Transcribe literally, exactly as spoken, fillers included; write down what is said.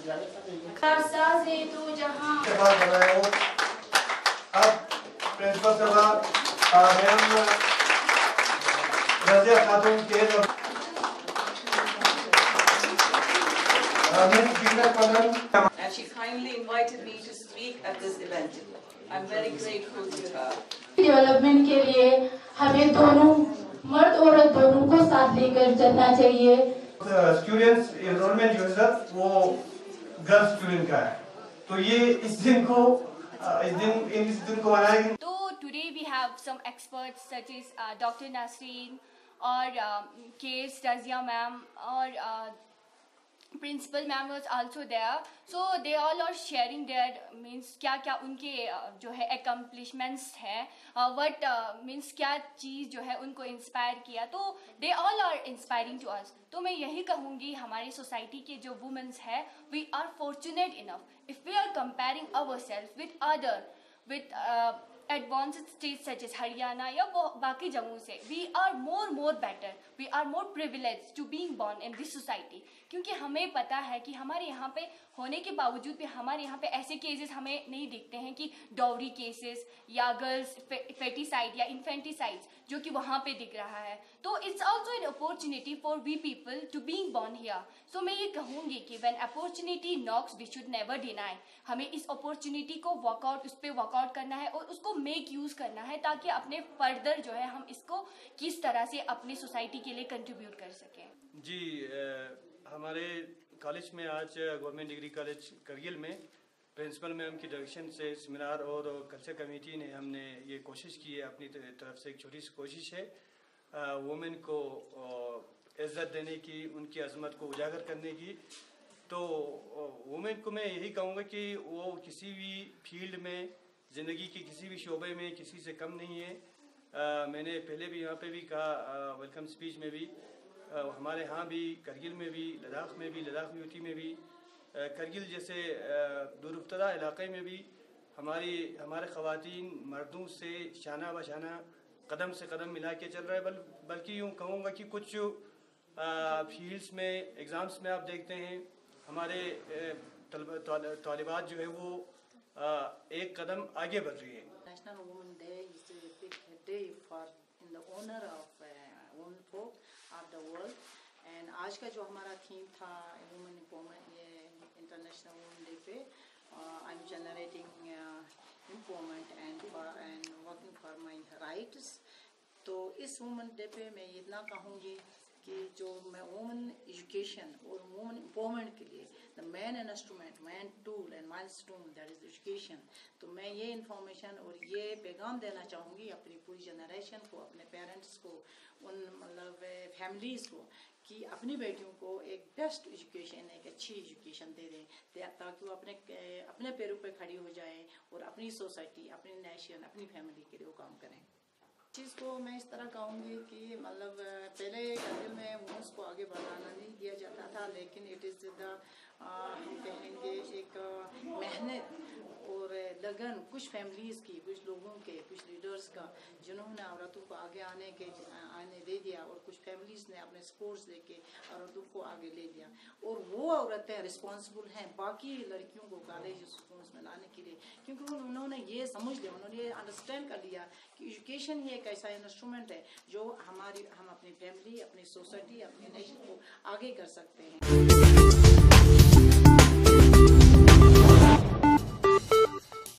कारसाज़े तू जहां अब प्रिंसिपल साहब मैम रज़िया खातून के and she kindly invited me to speak at this event. I'm very grateful to her. Development के लिए हमें दोनों मर्द औरत दोनों को साथ लेकर चलना चाहिए। स्टूडेंट्स एनरोलमेंट जो है वो गर्ल्स स्टूडेंट का है, तो ये इस दिन को इस दिन इस दिन को मनाएंगे। तो today we have some experts such as uh, Doctor Nasreen or uh, K S Razia ma'am or uh, principal ma'am was also there, so they all are sharing their means क्या क्या उनके uh, जो है accomplishments है, uh, what uh, means क्या चीज़ जो है उनको inspire किया, तो they all are inspiring to us. तो मैं यही कहूँगी हमारी society के जो women's है, we are fortunate enough if we are comparing ourselves with other with uh, advanced states such as Haryana या बाकी जम्मू से, we are more more better, we are more privileged to being born in this society, क्योंकि हमें पता है कि हमारे यहाँ पे होने के बावजूद भी हमारे यहाँ पे ऐसे केसेस हमें नहीं दिखते हैं कि डॉवरी केसेस या गर्ल्स फेटिसाइड या इन्फेंटिसाइड्स जो कि वहाँ पे दिख रहा है। तो it's also an opportunity for we people to being born here. So मैं ये कहूँगी कि when opportunity knocks we should never deny. हमें इस अपॉर्चुनिटी को वर्कआउट उस पर वर्कआउट करना है और उसको मेक यूज़ करना है ताकि अपने फर्दर जो है हम इसको किस तरह से अपनी सोसाइटी के लिए कंट्रीब्यूट कर सकें। जी हमारे कॉलेज में आज गवर्नमेंट डिग्री कॉलेज करगिल में प्रिंसिपल मैम की डायरेक्शन से सेमिनार और कल्चर कमेटी ने हमने ये कोशिश की है, अपनी तरफ से एक छोटी सी कोशिश है वुमेन को इज़्ज़त देने की, उनकी अजमत को उजागर करने की। तो वुमेन को मैं यही कहूँगा कि वो किसी भी फील्ड में ज़िंदगी के किसी भी शोबे में किसी से कम नहीं है। आ, मैंने पहले भी यहाँ पे भी कहा वेलकम स्पीच में भी, आ, हमारे यहाँ भी करगिल में भी, लद्दाख में भी, लद्दाख यूटी में भी, करगिल जैसे दूरदराज इलाके में भी हमारी हमारे ख़वातीन मर्दों से शाना बशाना कदम से कदम मिला के चल रहा है। बल बल्कि यूँ कहूँगा कि कुछ फील्ड्स में एग्ज़ाम्स में आप देखते हैं हमारे तालिबात जो है वो एक कदम आगे बढ़ रही है। National Women Day is a big day for in the honor of uh, women folk of the world. And आज का जो हमारा थीम था women empowerment, ये international women day पे uh, I'm generating uh, empowerment and for and working for my rights. तो इस women day पे मैं इतना कहूँगी कि जो मैं वुमेन एजुकेशन और वुमेन एम्पावरमेंट के लिए the main instrument, main tool and milestone that is education. तो मैं ये इन्फॉर्मेशन और ये पैगाम देना चाहूँगी अपनी पूरी जनरेशन को, अपने पेरेंट्स को, उन मतलब फैमिलीज़ को कि अपनी बेटियों को एक बेस्ट एजुकेशन, एक अच्छी एजुकेशन दे दें ताकि वो अपने अपने पैरों पे खड़ी हो जाए और अपनी सोसाइटी, अपनी नेशन, अपनी फैमिली के लिए वो काम करें। चीज़ को मैं इस तरह कहूँगी कि मतलब पहले करगिल में वुमेन्स को आगे बढ़ाना नहीं दिया जाता था, लेकिन इट इज़ द हम कहेंगे एक मेहनत और लगन कुछ फैमिलीज़ की, कुछ लोगों के, कुछ लीडर्स का जिन्होंने औरतों को आगे आने के आने दे दिया और कुछ फैमिलीज़ ने अपने स्पोर्ट्स दे के औरतों को आगे ले दिया। और वो औरतें रिस्पॉन्सिबल हैं बाकी लड़कियों को कॉलेज स्कूल्स में लाने के लिए, क्योंकि उन्होंने ये समझ लिया, उन्होंने ये अंडरस्टैंड कर लिया कि एजुकेशन ही एक ऐसा इंस्ट्रूमेंट है जो हमारी हम अपनी फैमिली, अपनी सोसाइटी, अपने नेशन को आगे कर सकते हैं।